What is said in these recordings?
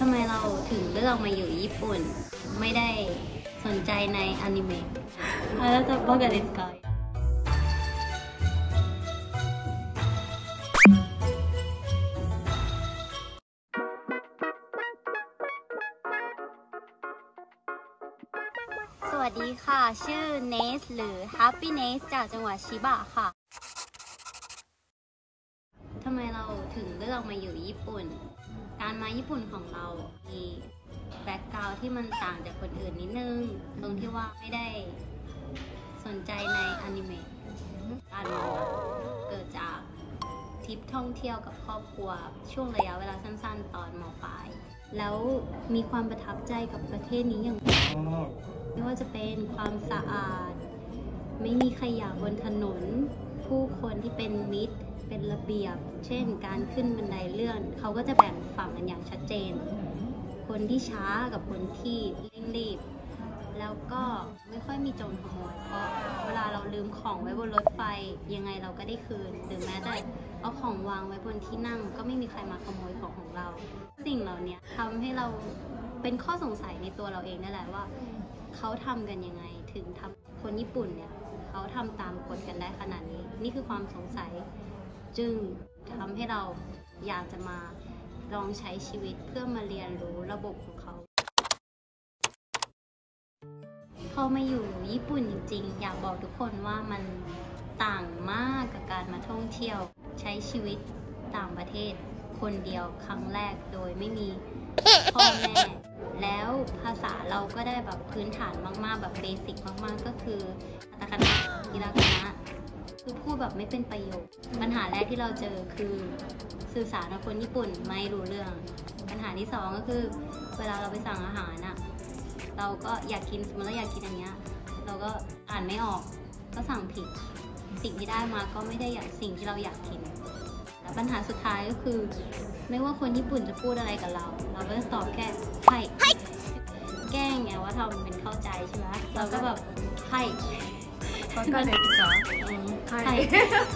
ทำไมเราถึงเลือกมาอยู่ญี่ปุ่นไม่ได้สนใจในอนิเมะแล้วจะบอกกันですかสวัสดีค่ะชื่อเนสหรือ Happy Ness จากจังหวัดชิบะค่ะทำไมเราถึงเลือกมาอยู่ญี่ปุ่นการมาญี่ปุ่นของเรามีแบ็คกราวด์ที่มันต่างจากคนอื่นนิดนึงตรงที่ว่าไม่ได้สนใจในอนิเมะการมาเกิดจากทริปท่องเที่ยวกับครอบครัวช่วงระยะเวลาสั้นๆตอนม.ปลายแล้วมีความประทับใจกับประเทศนี้อย่างไม่ว่าจะเป็นความสะอาดไม่มีขยะบนถนนผู้คนที่เป็นมิตรเป็นระเบียบเช่นการขึ้นบันไดเลื่อนเขาก็จะแบ่งฝั่งกันอย่างชัดเจนคนที่ช้ากับคนที่เร่งรีบแล้วก็ไม่ค่อยมีโจรขโมยเพราะเวลาเราลืมของไว้บนรถไฟยังไงเราก็ได้คืนหรือแม้แต่เอาของวางไว้บนที่นั่งก็ไม่มีใครมาขโมยของเราสิ่งเหล่านี้ทำให้เราเป็นข้อสงสัยในตัวเราเองนั่นแหละว่าเขาทำกันยังไงถึงทำคนญี่ปุ่นเนี่ยเขาทำตามกฎกันได้ขนาดนี้นี่คือความสงสัยจึงทำให้เราอยากจะมาลองใช้ชีวิตเพื่อมาเรียนรู้ระบบของเขาพอมาอยู่ญี่ปุ่นจริงๆอยากบอกทุกคนว่ามันต่างมากกับการมาท่องเที่ยวใช้ชีวิตต่างประเทศคนเดียวครั้งแรกโดยไม่มีพ่อแม่แล้วภาษาเราก็ได้แบบพื้นฐานมากๆแบบเบสิกมากๆก็คือคาตาคานะฮิราคานะคือพูดแบบไม่เป็นประโยคปัญหาแรกที่เราเจอคือสื่อสารกับคนญี่ปุ่นไม่รู้เรื่องปัญหาที่สองก็คือเวลาเราไปสั่งอาหารน่ะเราก็อยากกินสมมติเราอยากกินอันเนี้ยเราก็อ่านไม่ออกก็สั่งผิดสิ่งที่ได้มาก็ไม่ได้อย่างสิ่งที่เราอยากกินและปัญหาสุดท้ายก็คือไม่ว่าคนญี่ปุ่นจะพูดอะไรกับเราก็จะตอบแค่ใช่แกล้งไงว่าทำเป็นเข้าใจใช่ไหมเราก็แบบใช่バカですか？ はい。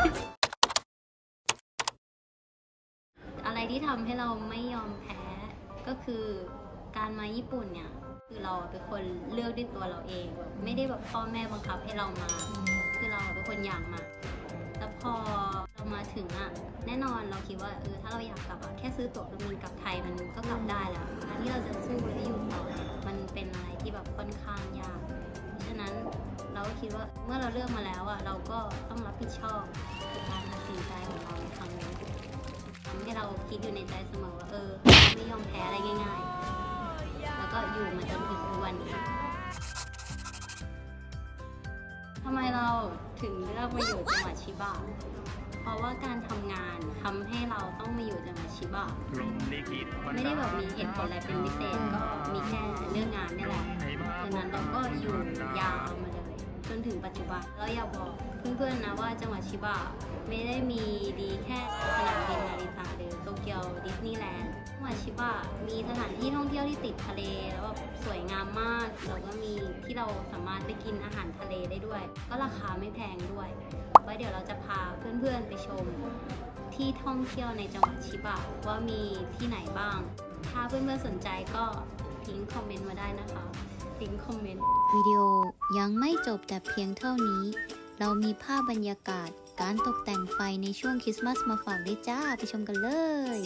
อะไรที่ทำให้เราไม่ยอมแพ้ก็คือการมาญี่ปุ่นเนี่ยคือเราเป็นคนเลือกด้วยตัวเราเองไม่ได้แบบพ่อแม่บังคับให้เรามาคือเราเป็นคนอยากมาแต่พอเรามาถึงอะแน่นอนเราคิดว่าถ้าเราอยากกลับแค่ซื้อตั๋วเครื่องบินกลับไทยมันก็กลับได้แล้วการที่เราจะสู้และอยู่ต่อมันเป็นอะไรที่แบบค่อนข้างยากฉะนั้นเราก็คิดว่าเมื่อเราเลือกมาแล้วเราก็ต้องรับผิดชอบกับการตัดสินใจของเราในครั้งนี้ทำให้เราคิดอยู่ในใจเสมอว่าไม่ยอมแพ้อะไรง่ายๆแล้วก็อยู่มาจนถึงวันนี้ทำไมเราถึงเลือกมาอยู่จังหวัดชิบะเพราะว่าการทำงานทำให้เราต้องมาอยู่จังหวัดชิบะไม่ได้แบบมีเหตุผลอะไรเป็นพิเศษก็มีแค่เรื่องงานนี่แหละดังนั้นเราก็อยู่ยาวมาเลยจนถึงปัจจุบันเราอยากบอกเพื่อนๆนะว่าจังหวัดชิบะไม่ได้มีดีแค่สนามบินนาริตะหรือโตเกียวดิสนีย์แลนด์จังหวัดชิบะมีสถานที่ท่องเที่ยวที่ติดทะเลแล้วแบบสวยงามมากแล้วก็มีที่เราสามารถไปกินอาหารทะเลได้ด้วยก็ราคาไม่แพงด้วยไว้เดี๋ยวเราจะพาเพื่อนๆไปชมที่ท่องเที่ยวในจังหวัดชิบะว่ามีที่ไหนบ้างถ้าเพื่อนๆสนใจก็ทิ้งคอมเมนต์มาได้นะคะทิ้งคอมเมนต์วิดีโอยังไม่จบแต่เพียงเท่านี้เรามีภาพบรรยากาศการตกแต่งไฟในช่วงคริสต์มาสมาฝากด้วยจ้าไปชมกันเลย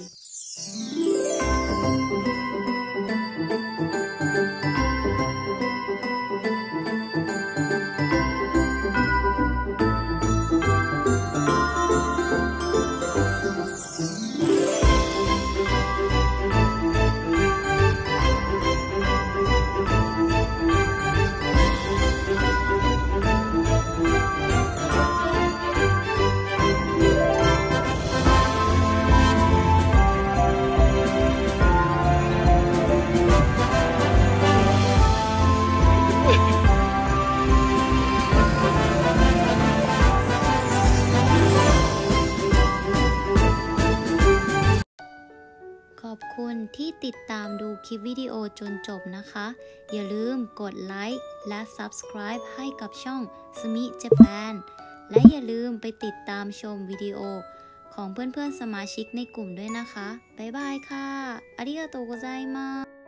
ขอบคุณที่ติดตามดูคลิปวิดีโอจนจบนะคะอย่าลืมกดไลค์และ Subscribe ให้กับช่อง SMI Japan และอย่าลืมไปติดตามชมวิดีโอของเพื่อนๆสมาชิกในกลุ่มด้วยนะคะบ๊ายบายค่ะありがとうございます